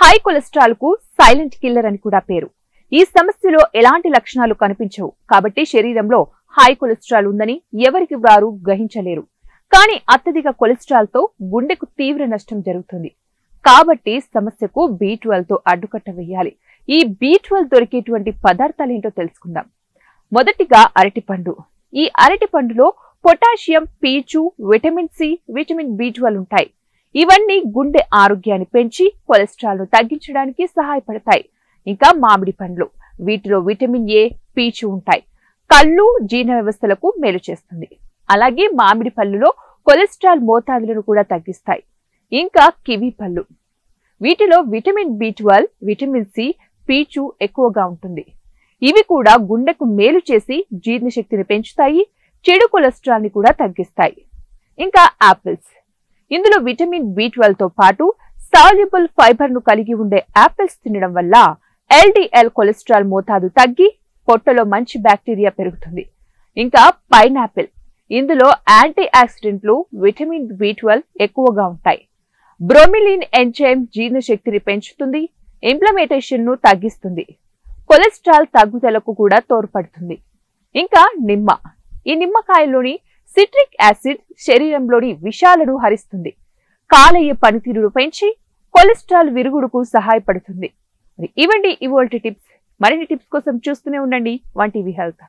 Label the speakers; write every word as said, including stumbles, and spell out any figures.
Speaker 1: High cholesterol కు silent killer అని కూడా పేరు. ఈ సమస్యలో ఎలాంటి లక్షణాలు కనిపించవు కాబట్టి శరీరంలో హై కొలెస్ట్రాల్ ఉందని ఎవరికి వారు గ్రహించలేరు. కానీ అత్యధిక కొలెస్ట్రాల్ తో గుండెకు తీవ్ర నష్టం జరుగుతుంది. కాబట్టి సమస్యకు బి ట్వెల్వ్ తో అడ్డుకట్ట వేయాలి. ఈ బి ట్వెల్వ్ దొరికేటువంటి పదార్థాలేంటో తెలుసుకుందాం. మొదటిగా అరటిపండు. ఈ అరటిపండులో పొటాషియం, పీచు, vitamin C, vitamin B twelve ఉంటాయి. ఇవన్నీ గుండె ఆరోగ్యాన్ని పెంచి కొలెస్ట్రాల్ ను తగ్గించడానికి సహాయపడతాయి. ఇంకా మామిడి పండ్లు. వీటిలో విటమిన్ ఏ, పీచు ఉంటాయి. కళ్ళు, జీర్ణ వ్యవస్థలకు మేలు చేస్తుంది. అలాగే మామిడి పళ్ళులో కొలెస్ట్రాల్ మోతాదులను కూడా తగ్గిస్తాయి. ఇంకా కివి పళ్ళు. వీటిలో vitamin B twelve, vitamin C, పీచు ఎక్కువగా ఉంటుంది. ఇవి కూడా గుండెకు మేలు చేసి జీర్ణశక్తిని పెంచుతాయి, చెడు కొలెస్ట్రాల్ ని కూడా తగ్గిస్తాయి. ఇంకా ఆపిల్స్. ఇందులో విటమిన్ బి ట్వెల్వ్ తో పాటు సాల్యుబుల్ ఫైబర్ ను కలిగి ఉండే ఆపిల్స్ తినడం వల్ల ఎల్ డి ఎల్ కొలెస్ట్రాల్ మోతాదు తగ్గి పొట్టలో మంచి బ్యాక్టీరియా పెరుగుతుంది. ఇంకా పైనాపిల్. ఇందులో యాంటీ ఆక్సిడెంట్లు, విటమిన్ బి ట్వెల్వ్ ఎక్కువగా ఉంటాయి. బ్రోమిలిన్ ఎంజైమ్ జీర్ణశక్తిని పెంచుతుంది, ఇన్ఫ్లమేటేషన్ ను తగ్గిస్తుంది, కొలెస్ట్రాల్ తగ్గుదలకు కూడా తోడ్పడుతుంది. ఇంకా నిమ్మ. ఈ నిమ్మకాయలోని సిట్రిక్ యాసిడ్ శరీరంలోని విషాలను హరిస్తుంది, కాలేయ పనితీరును పెంచి కొలెస్ట్రాల్ విరుగుడుకు సహాయపడుతుంది. ఇవండి ఇవాల్టి టిప్స్. మరిన్ని టిప్స్ కోసం చూస్తూనే ఉండండి వన్ టీవీ హెల్త్.